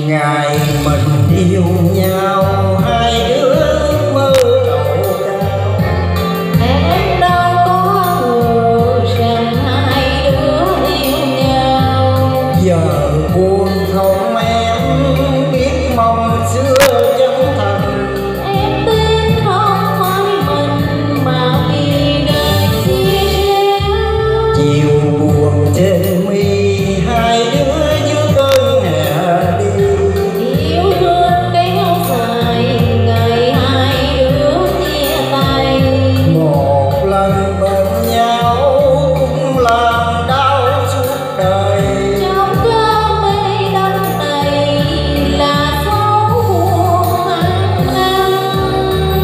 ngày mình yêu nhau hai đứa mơ đầu cao. Em đâu có ngờ rằng hai đứa yêu nhau. Giờ buồn không em biết mong xưa chân thành. Em tin không phải mình mà vì đời chia rẽ. Chiều buồn trên mi hai đứa dưới cơn hè đi. Yêu thương kéo dài ngày hai đứa chia tay. Một lần bên nhau cũng làm đau suốt đời. Trong cơn mây đắng này là dấu buồn ăn năn.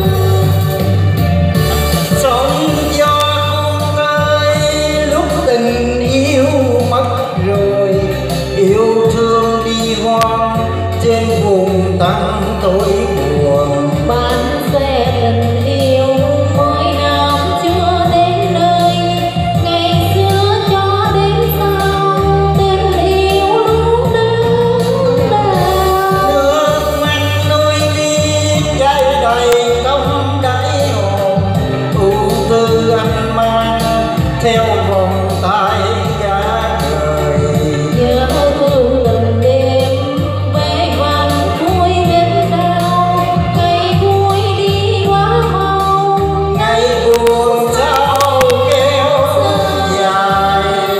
Sóng gió cuốn tới lúc tình yêu mất rồi. Yêu thương đi hoang trên vùng tăm tối buồn. Bánh xe tình yêu mỗi năm chưa đến nơi. Ngày xưa cho đến sau tình yêu luôn đứng đau. Nước mắt nuôi đi trái đầy trong đáy hồn. Ưu tư anh mang theo vòng tay cả đời. Nhớ thương từng đêm về vòng vui bên đau. Ngày vui đi quá mau. Ngày buồn sao kéo dài.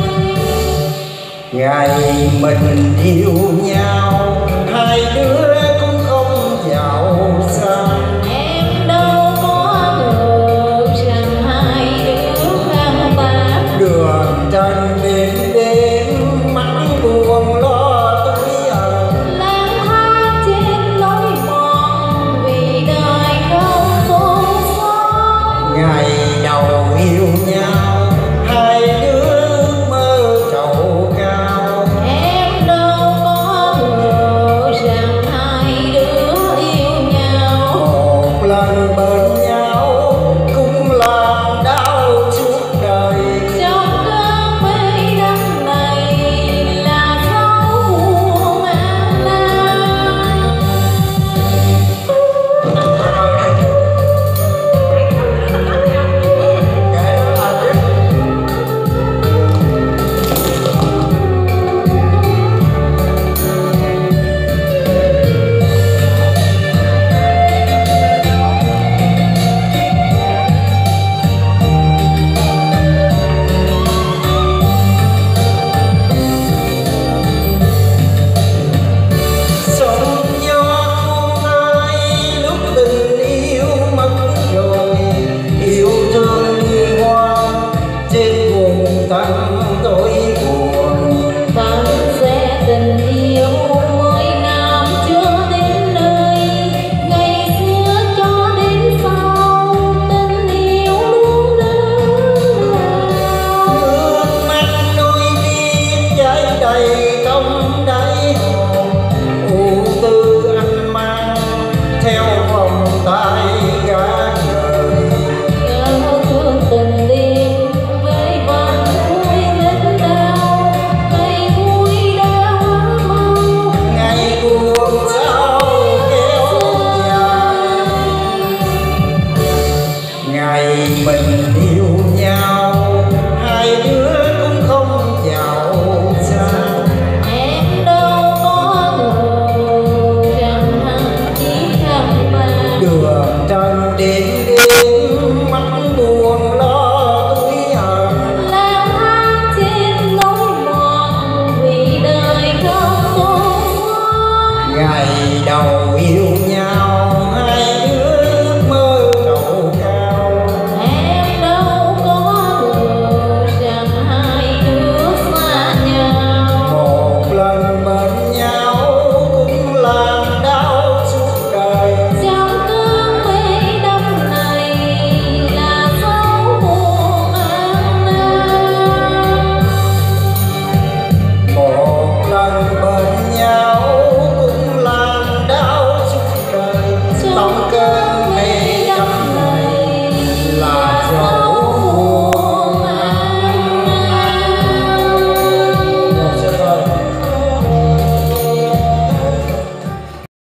Ngày mình yêu nhau hai đứa cũng không giàu sang. Em đâu có ngờ rằng hai đứa ngang bạc. Đường tranh